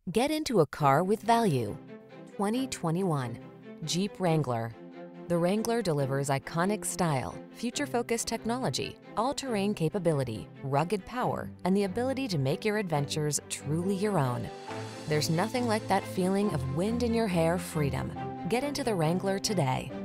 Get into a car with value. 2021 Jeep Wrangler. The Wrangler delivers iconic style, future-focused technology, all-terrain capability, rugged power, and the ability to make your adventures truly your own. There's nothing like that feeling of wind in your hair freedom. Get into the Wrangler today.